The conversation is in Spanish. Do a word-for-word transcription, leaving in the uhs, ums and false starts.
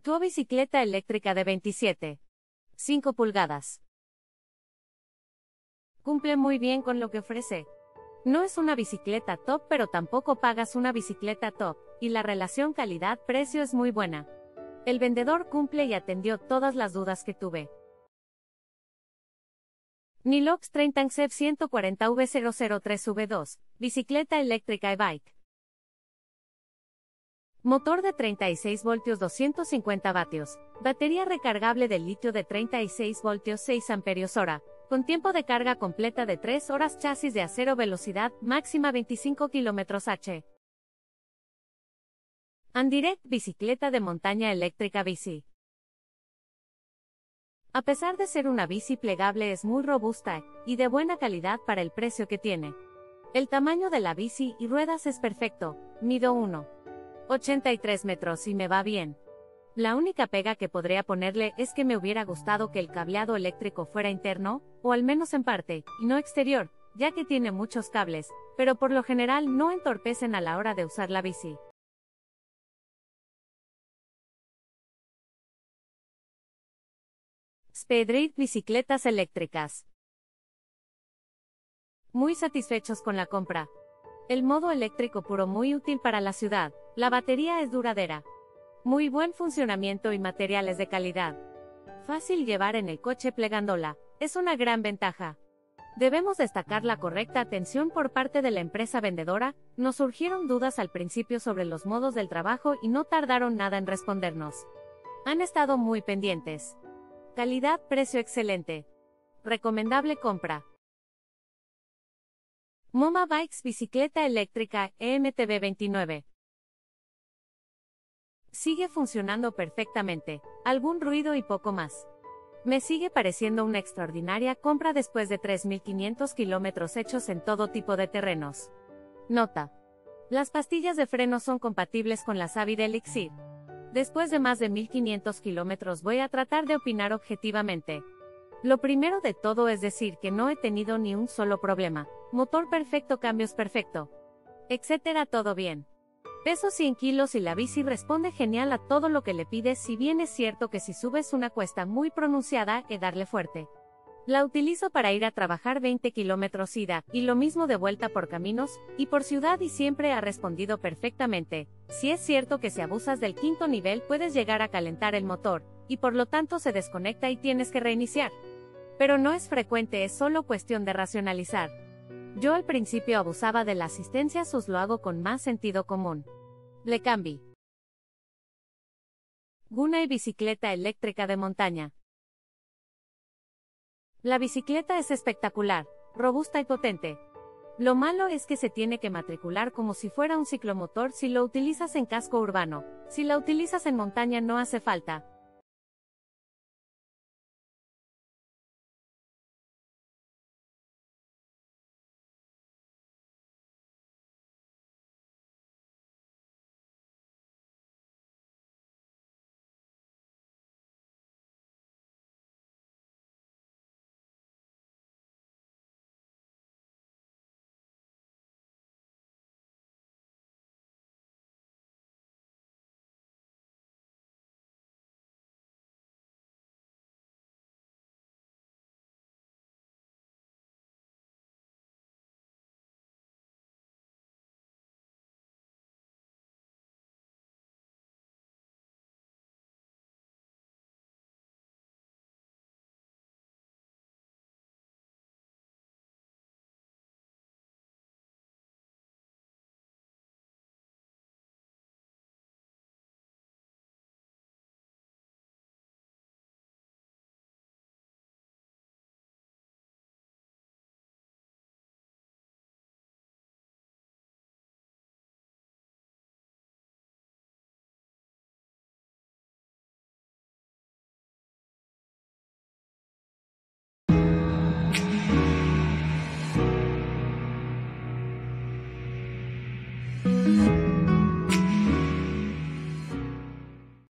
Tu bicicleta eléctrica de veintisiete punto cinco pulgadas. Cumple muy bien con lo que ofrece. No es una bicicleta top, pero tampoco pagas una bicicleta top, y la relación calidad-precio es muy buena. El vendedor cumple y atendió todas las dudas que tuve. Nilox treinta C ciento cuarenta V cero cero tres V dos, bicicleta eléctrica e-bike. Motor de treinta y seis voltios doscientos cincuenta vatios, batería recargable de litio de treinta y seis voltios seis amperios hora, con tiempo de carga completa de tres horas, chasis de acero, velocidad máxima veinticinco kilómetros hora. Andirect bicicleta de montaña eléctrica bici. A pesar de ser una bici plegable, es muy robusta y de buena calidad para el precio que tiene. El tamaño de la bici y ruedas es perfecto, mido uno coma ochenta y tres metros y me va bien. La única pega que podría ponerle es que me hubiera gustado que el cableado eléctrico fuera interno, o al menos en parte, y no exterior, ya que tiene muchos cables, pero por lo general no entorpecen a la hora de usar la bici. Speedrit bicicletas eléctricas. Muy satisfechos con la compra. El modo eléctrico puro muy útil para la ciudad, la batería es duradera. Muy buen funcionamiento y materiales de calidad. Fácil llevar en el coche plegándola, es una gran ventaja. Debemos destacar la correcta atención por parte de la empresa vendedora. Nos surgieron dudas al principio sobre los modos del trabajo y no tardaron nada en respondernos. Han estado muy pendientes. Calidad-precio excelente. Recomendable compra. Moma Bikes bicicleta eléctrica E M T B veintinueve. Sigue funcionando perfectamente, algún ruido y poco más. Me sigue pareciendo una extraordinaria compra después de tres mil quinientos kilómetros hechos en todo tipo de terrenos. Nota. Las pastillas de freno son compatibles con la Savvy de Elixir. Después de más de mil quinientos kilómetros voy a tratar de opinar objetivamente. Lo primero de todo es decir que no he tenido ni un solo problema. Motor perfecto, cambios perfecto, etcétera, todo bien. Peso cien kilos y la bici responde genial a todo lo que le pides, si bien es cierto que si subes una cuesta muy pronunciada, he darle fuerte. La utilizo para ir a trabajar veinte kilómetros ida, y lo mismo de vuelta por caminos, y por ciudad, y siempre ha respondido perfectamente. Si es cierto que si abusas del quinto nivel puedes llegar a calentar el motor, y por lo tanto se desconecta y tienes que reiniciar. Pero no es frecuente, es solo cuestión de racionalizar. Yo al principio abusaba de la asistencia, sus lo hago con más sentido común. Le cambi. Gunai bicicleta eléctrica de montaña. La bicicleta es espectacular, robusta y potente. Lo malo es que se tiene que matricular como si fuera un ciclomotor si lo utilizas en casco urbano. Si la utilizas en montaña no hace falta.